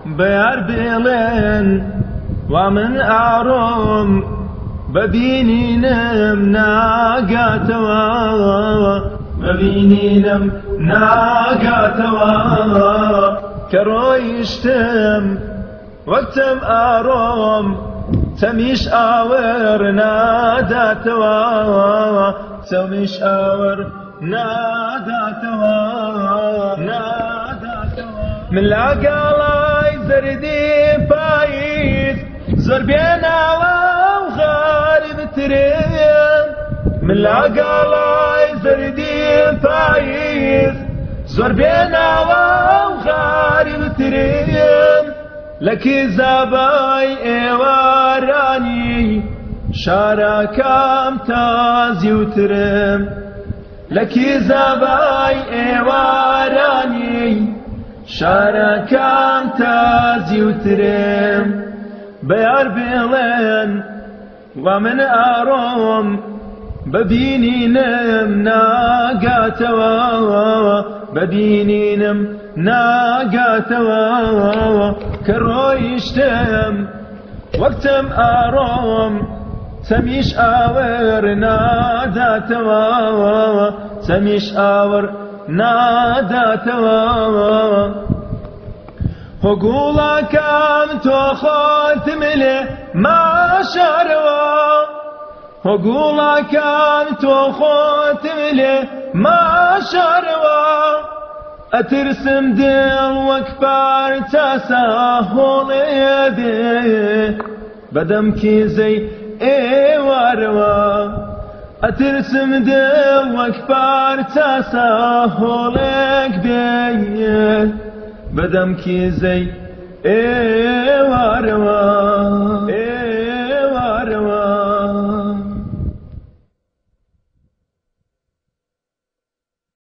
بيار بيلين ومن أعرم ببينينم ناقاتوا ببينينم ناقاتوا كرويشتم وقتم أعرم تميش آور ناداتوا تميش آور ناداتوا من لاقالاي زردي بايز زور بينا وغالب تريم من لاقالاي زردي بايز زور بينا وغالب تريم لكي زاباي ايواراني شاركام تازي وترم لكي زاباي ايواراني شاركام تازي وترم بيار بيلين ومن أروم ببينينم ناقاتوا ببينينم ناقاتوا كرويشتم وقتم أروم تميش آور ناداتوا تميش آور ناداتوا هقولا كان توخات ملي ما شروا هقولا كان توخات ملي ما شروا أترسم دل وكبار تساهل يدي بدمكي زي وروا أترسم دل وكبار تساهلك بيه بدمكي زي وروا